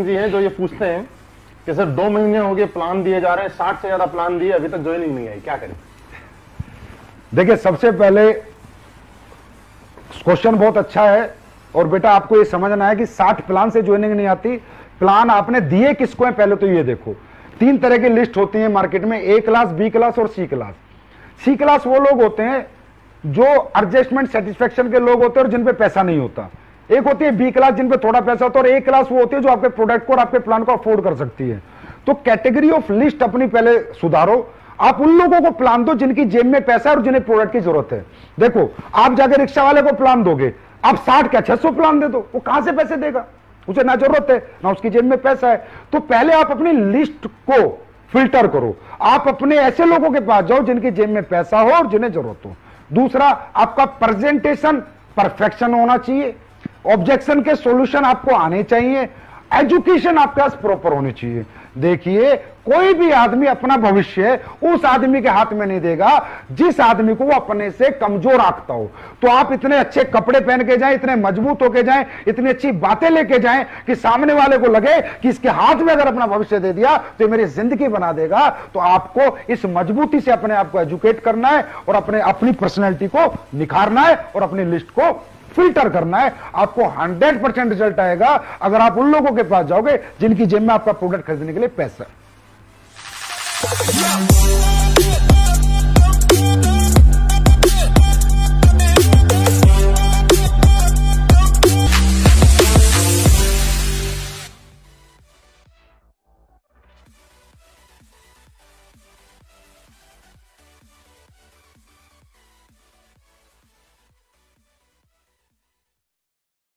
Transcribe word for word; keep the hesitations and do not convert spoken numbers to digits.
सिंह जी हैं जो ये पूछते हैं कि सर दो महीने हो गए प्लान दिए जा रहे हैं, साठ से ज्यादा प्लान दिए, अभी तक ज्वाइनिंग नहीं आई, क्या करें? देखिए, सबसे पहले क्वेश्चन बहुत अच्छा है और बेटा आपको ये समझना है कि साठ प्लान से ज्वाइनिंग नहीं आती। प्लान आपने दिए किसको है पहले तो ये देखो। तीन तरह की लिस्ट होती है मार्केट में, ए क्लास, बी क्लास और सी क्लास। सी क्लास वो लोग होते हैं जो एडजस्टमेंट सेटिस्फेक्शन के लोग होते हैं और जिन पे पैसा नहीं होता। एक होती है बी क्लास जिन पे थोड़ा पैसा होता है, और ए क्लास वो होती है जो आपके प्रोडक्ट को और आपके प्लान को अफोर्ड कर सकती है। तो कैटेगरी ऑफ लिस्ट अपनी पहले सुधारो। आप उन लोगों को प्लान दो जिनकी जेब में पैसा है और जिन्हें प्रोडक्ट की जरूरत है। देखो, आप जाकर रिक्शा वाले को प्लान दोगे, आप साठ क्या छह सौ प्लान दे दो, वो कहां से पैसे देगा? उसे ना जरूरत है ना उसकी जेब में पैसा है। तो पहले आप अपनी लिस्ट को फिल्टर करो। आप अपने ऐसे लोगों के पास जाओ जिनकी जेब में पैसा हो और जिन्हें जरूरत हो। दूसरा, आपका प्रेजेंटेशन परफेक्शन होना चाहिए। ऑब्जेक्शन के सॉल्यूशन आपको आने चाहिए। एजुकेशन आपके पास प्रॉपर होनी चाहिए। देखिए, कोई भी आदमी अपना भविष्य उस आदमी के हाथ में नहीं देगा जिस आदमी को वो अपने से कमजोर आंकता हो। तो आप इतने अच्छे कपड़े पहन के जाएं, इतने मजबूत होके जाएं, इतनी अच्छी बातें लेके जाएं कि सामने वाले को लगे कि इसके हाथ में अगर अपना भविष्य दे दिया तो मेरी जिंदगी बना देगा। तो आपको इस मजबूती से अपने आप को एजुकेट करना है और अपने अपनी पर्सनैलिटी को निखारना है और अपनी लिस्ट को फिल्टर करना है। आपको हंड्रेड परसेंट रिजल्ट आएगा अगर आप उन लोगों के पास जाओगे जिनकी जेब में आपका प्रोडक्ट खरीदने के लिए पैसा है।